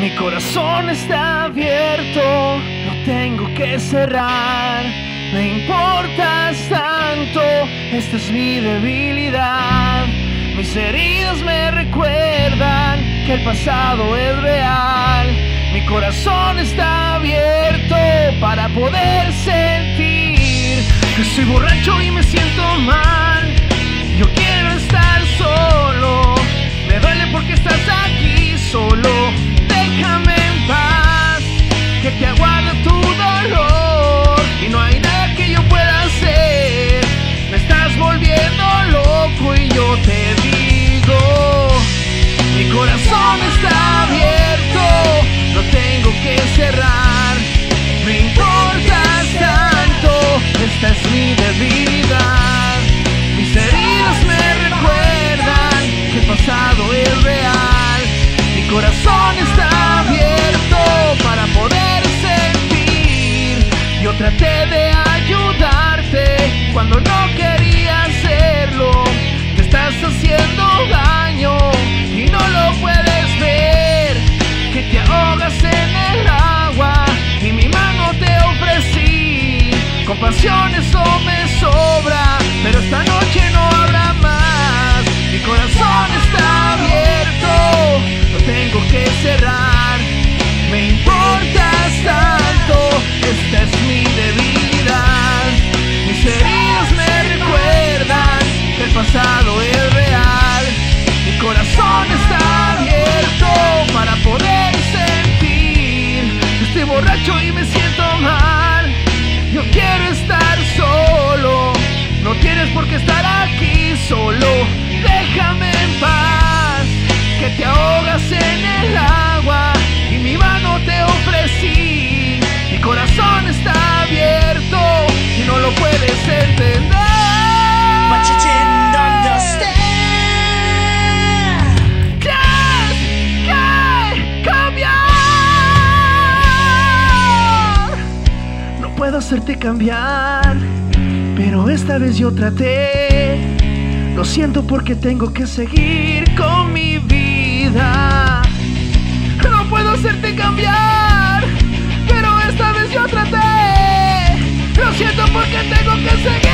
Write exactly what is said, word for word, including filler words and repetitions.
Mi corazón está abierto, lo tengo que cerrar. Me importas tanto, esta es mi debilidad. Mis heridas me recuerdan que el pasado es real. Mi corazón está abierto para poder sentir que soy borracho y me siento mal. Yo quiero estar solo, me duele porque estás aquí solo. Déjame en paz, que te aguarde tu dolor. Y no hay nada que yo pueda hacer, me estás volviendo loco y yo te digo, mi corazón está abierto, lo tengo que cerrar. Me importas tanto, esta es mi debilidad. Mis heridas me recuerdan que el pasado es real. Mi corazón está abierto para poder sentir. Yo traté de ayudarte cuando no quería hacerlo. Te estás haciendo daño y no lo puedes ver. Que te ahogas en el agua y mi mano te ofrecí. Compasión eso me sobra, pero esta noche no habrá más. Mi corazón está abierto, lo tengo que cerrar. Me importas tanto, esta es mi debilidad. Mis heridas me recuerdan que el pasado es real. Mi corazón está abierto para poder sentir. Estoy borracho y me siento mal. Yo quiero estar solo. No tienes por qué estar aquí solo. Déjame en paz, que te ahogas en el agua y mi mano te ofrecí. Mi corazón está abierto y no lo puedes entender. But you didn't understand. Tienes que cambiar. No puedo hacerte cambiar, pero esta vez yo traté. Lo siento porque tengo que seguir con mi vida. No puedo hacerte cambiar, pero esta vez yo traté. Lo siento porque tengo que seguir.